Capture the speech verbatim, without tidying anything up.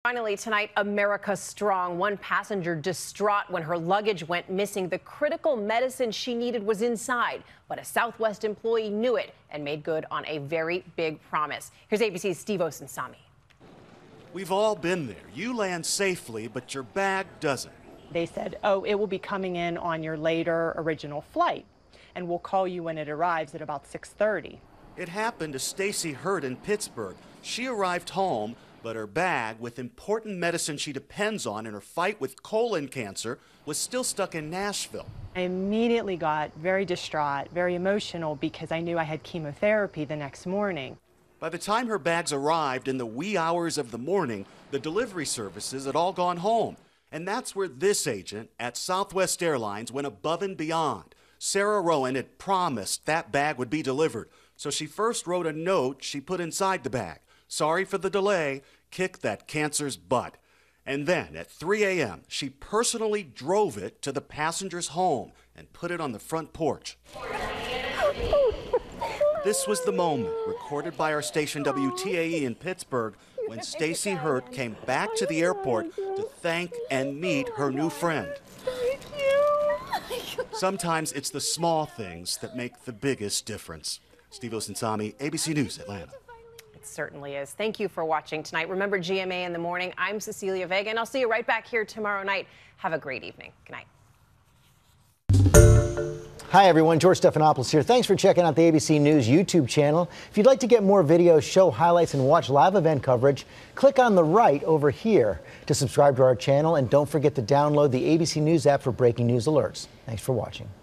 Finally tonight, America Strong. One passenger distraught when her luggage went missing. The critical medicine she needed was inside, but a Southwest employee knew it and made good on a very big promise. Here's A B C's Steve Osunsami. We've all been there. You land safely, but your bag doesn't. They said, oh, it will be coming in on your later original flight, and we'll call you when it arrives at about six thirty. It happened to Stacy Hurt in Pittsburgh. She arrived home, but her bag, with important medicine she depends on in her fight with colon cancer, was still stuck in Nashville. I immediately got very distraught, very emotional, because I knew I had chemotherapy the next morning. By the time her bags arrived in the wee hours of the morning, the delivery services had all gone home. And that's where this agent at Southwest Airlines went above and beyond. Sarah Rowan had promised that bag would be delivered, so she first wrote a note she put inside the bag. Sorry for the delay, kick that cancer's butt. And then at three a m, she personally drove it to the passenger's home and put it on the front porch. This was the moment, recorded by our station W T A E in Pittsburgh, when Stacy Hurt came back to the airport to thank and meet her new friend. Thank you. Sometimes it's the small things that make the biggest difference. Steve Osunsami, A B C News, Atlanta. It certainly is. Thank you for watching tonight. Remember G M A in the morning. I'm Cecilia Vega, and I'll see you right back here tomorrow night. Have a great evening. Good night. Hi, everyone. George Stephanopoulos here. Thanks for checking out the A B C News YouTube channel. If you'd like to get more videos, show highlights, and watch live event coverage, click on the right over here to subscribe to our channel. And don't forget to download the A B C News app for breaking news alerts. Thanks for watching.